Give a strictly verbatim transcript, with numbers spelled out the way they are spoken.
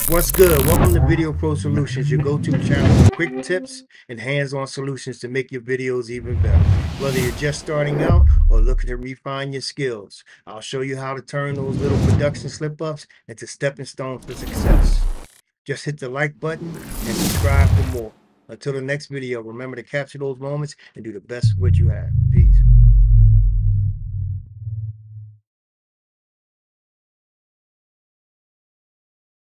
What's good? Welcome to Video Pro Solutions, your go-to channel for quick tips and hands-on solutions to make your videos even better. Whether you're just starting out or looking to refine your skills, I'll show you how to turn those little production slip-ups into stepping stones for success. Just hit the like button and subscribe for more. Until the next video, remember to capture those moments and do the best with what you have. Peace.